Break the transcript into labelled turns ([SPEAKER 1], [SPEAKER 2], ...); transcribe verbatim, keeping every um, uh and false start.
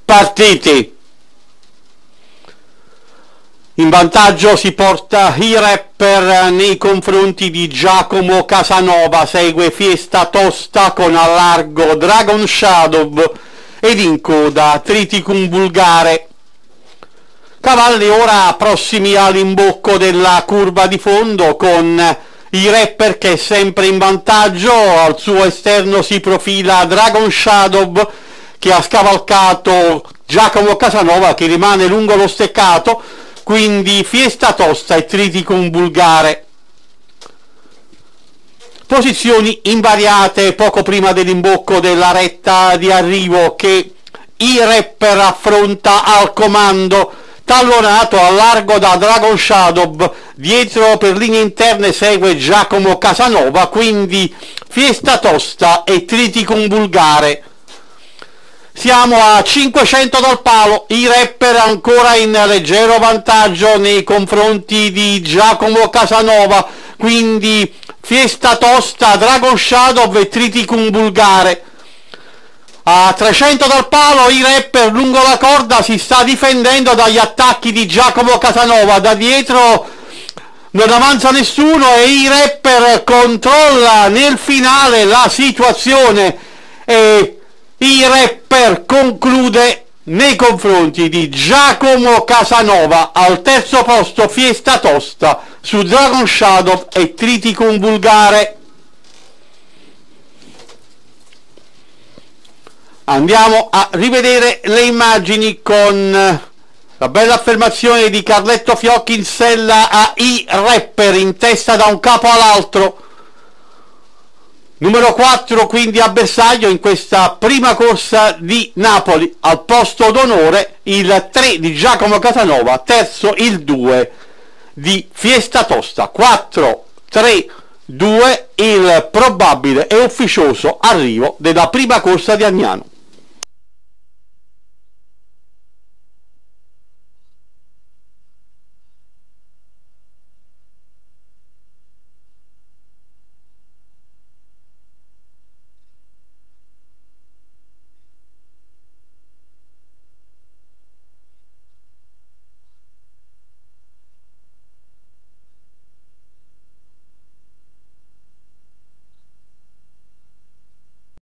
[SPEAKER 1] partiti. In vantaggio si porta i Rapper nei confronti di Giacomo Casanova, segue Fiesta Tosta con a largo Dragon Shadow ed in coda Triticum Vulgare. Cavalli ora prossimi all'imbocco della curva di fondo con i Rapper che è sempre in vantaggio, al suo esterno si profila Dragon Shadow che ha scavalcato Giacomo Casanova che rimane lungo lo steccato, quindi Fiesta Tosta e Triticum Vulgare. Posizioni invariate poco prima dell'imbocco della retta di arrivo che i Rapper affronta al comando, tallonato a largo da Dragon Shadow, dietro per linee interne segue Giacomo Casanova, quindi Fiesta Tosta e Triticum Vulgare. Siamo a cinquecento dal palo, i Rapper ancora in leggero vantaggio nei confronti di Giacomo Casanova, quindi Fiesta Tosta, Dragon Shadow e Triticum Vulgare. A trecento dal palo i Rapper lungo la corda si sta difendendo dagli attacchi di Giacomo Casanova, da dietro non avanza nessuno e i Rapper controlla nel finale la situazione e i Rapper conclude nei confronti di Giacomo Casanova. Al terzo posto Fiesta Tosta su Dragon Shadow e Triticum Vulgare. Andiamo a rivedere le immagini con la bella affermazione di Carletto Fiocchi in sella a i Rapper, in testa da un capo all'altro. Numero quattro quindi a bersaglio in questa prima corsa di Napoli, al posto d'onore il tre di Giacomo Casanova, terzo il due di Fiesta Tosta. Quattro, tre, due il probabile e ufficioso arrivo della prima corsa di Agnano.